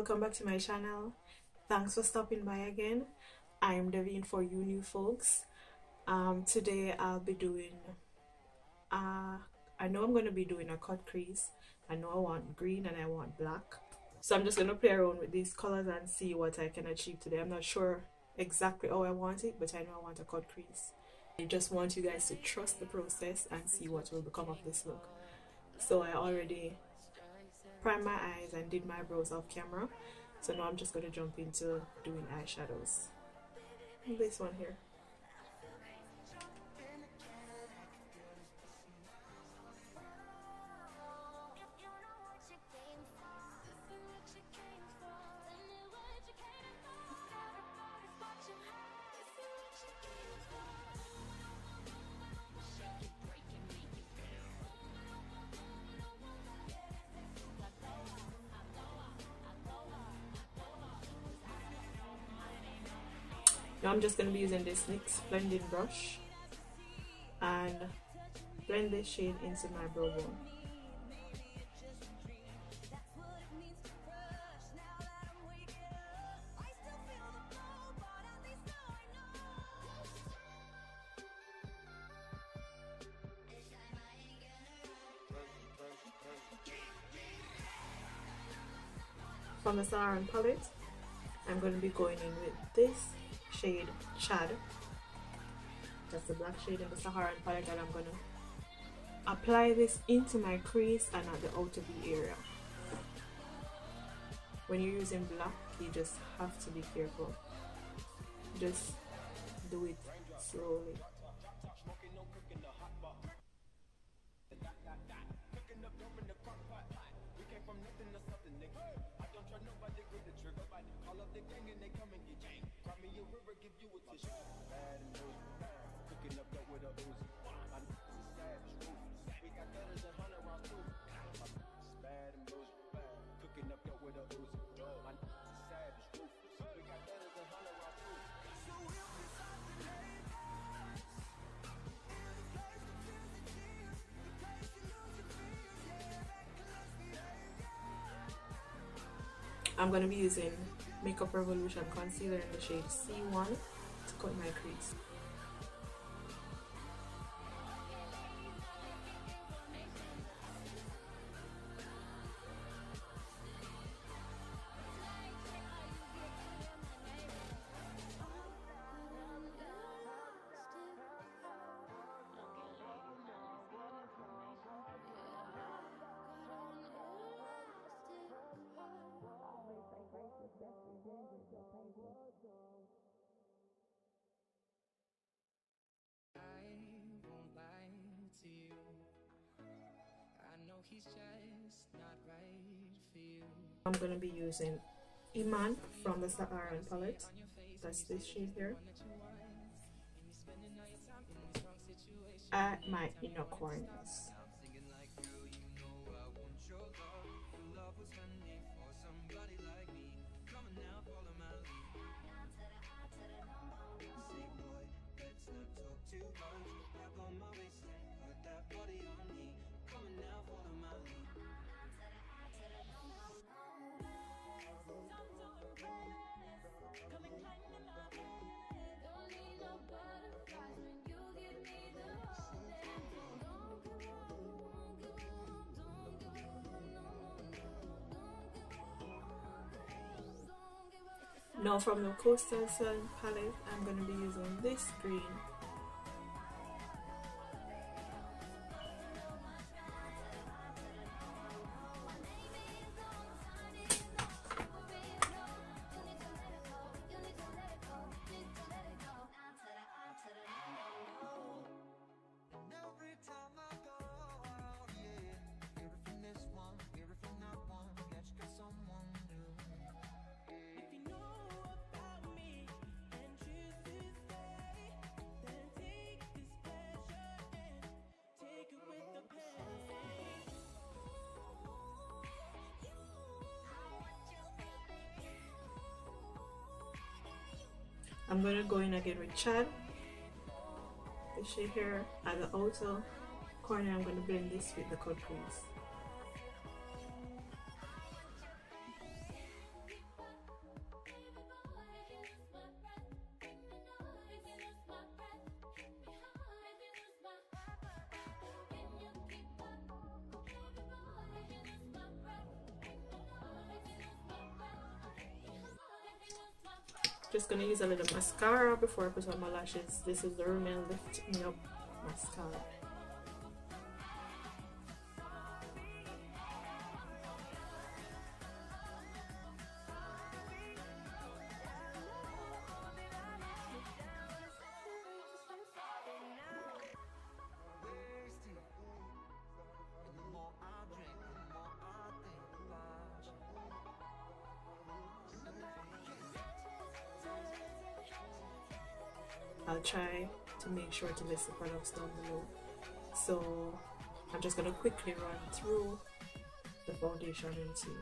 welcome back to my channel. Thanks for stopping by again. I am Devine for you new folks. Today I'll be doing I know I'm going to be doing a cut crease. I know I want green and I want black, so I'm just going to play around with these colors and see what I can achieve today. I'm not sure exactly how I want it, but I know I want a cut crease. I just want you guys to trust the process and see what will become of this look. So I already primed my eyes and did my brows off camera, so now I'm just going to jump into doing eyeshadows. This one here. Now I'm just going to be using this NYX blending brush and blend this shade into my brow bone. From the Saharan palette, I'm going to be going in with this shade Chad. That's the black shade in the Saharan palette, and I'm going to apply this into my crease and at the outer V area. When you're using black, you just have to be careful. Just do it slowly. I'm going to be using Makeup Revolution concealer in the shade C1 to cut my crease. I'm going to be using Iman from the Saharan palette. That's this shade here. At my inner corners. Now from the Coastal Sun palette, I'm going to be using this green. I'm going to go in again with Chad. The shade here at the outer corner, I'm going to blend this with the cut crease. Just gonna use a little mascara before I put on my lashes. This is the Rimmel Lift Me Up mascara. I'll try to make sure to list the products down below. So I'm just gonna quickly run through the foundation routine.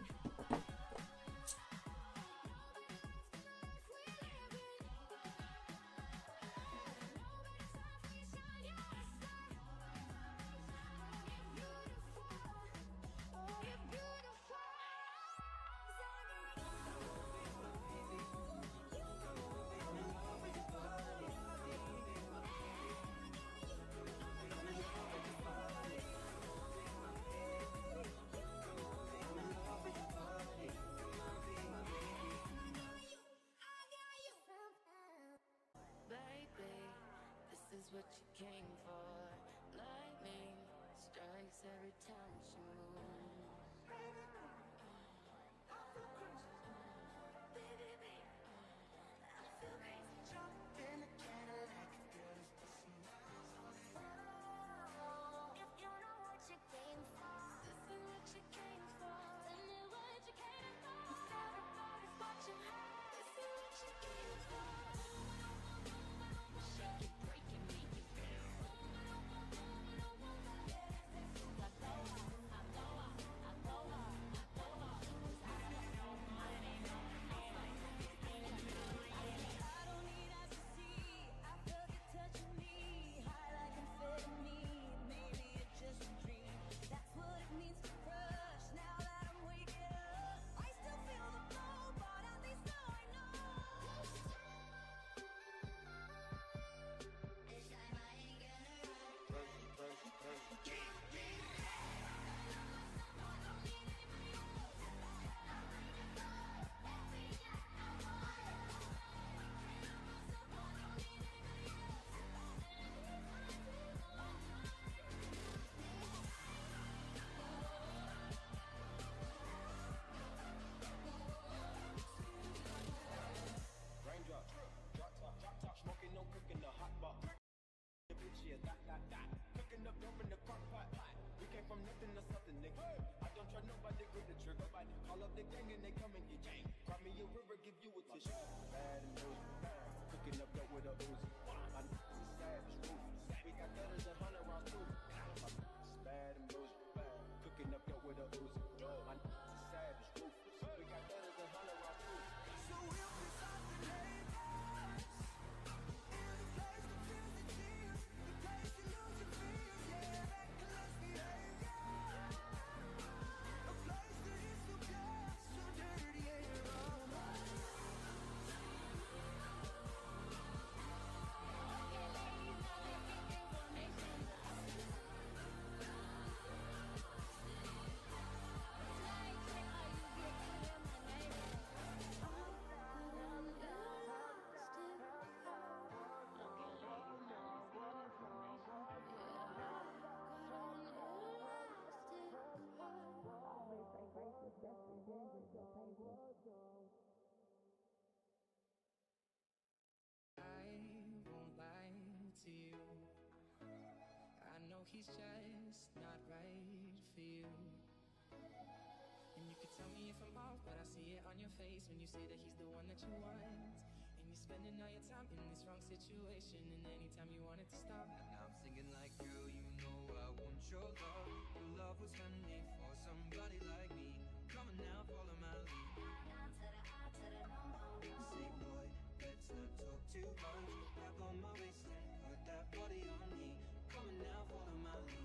What you came for, lightning strikes every time she moves. He's just not right for you. And you could tell me if I'm off, but I see it on your face when you say that he's the one that you want. And you're spending all your time in this wrong situation, and anytime you want it to stop. And I'm singing like, girl, you know I want your love. Your love was handmade for somebody like me. Come on now, follow my lead. Say, boy, let's not talk too much. Grab on my waist and put that body on me. Come on now, follow my lead.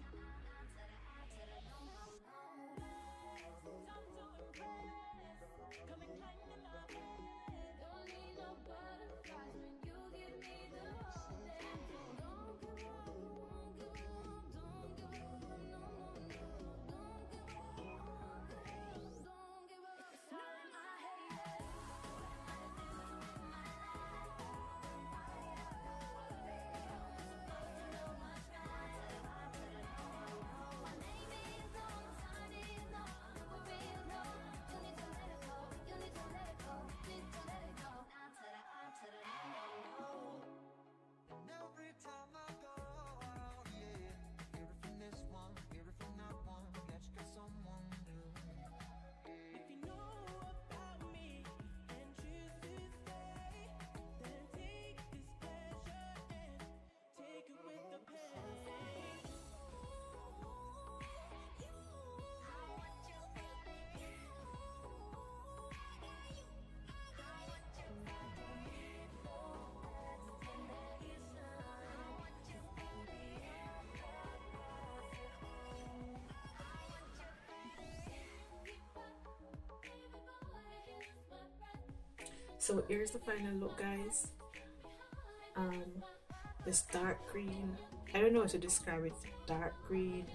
So here's the final look, guys. This dark green, I don't know how to describe it. Dark green,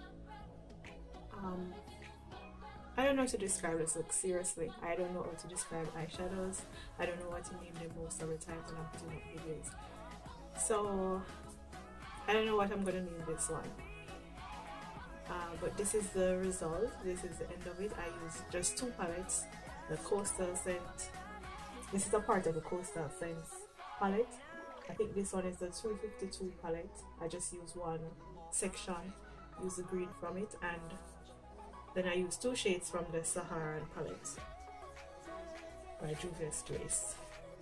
I don't know how to describe this look, seriously. I don't know how to describe eyeshadows. I don't know what to name them most of the time when I'm putting up videos. So I don't know what I'm gonna name this one. But this is the result. This is the end of it. I used just 2 palettes. The Coastal Scent. This is a part of the Coastal Scents palette. I think this one is the 252 palette. I just used one section, use the green from it, and then I used 2 shades from the Saharan palette by Juvia's Grace.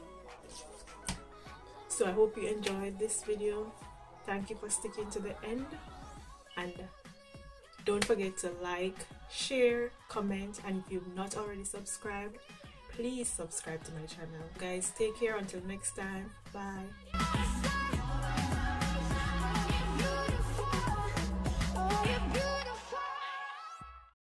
So I hope you enjoyed this video. Thank you for sticking to the end, and don't forget to like, share, comment, and if you've not already subscribed, please subscribe to my channel. Guys, take care until next time. Bye.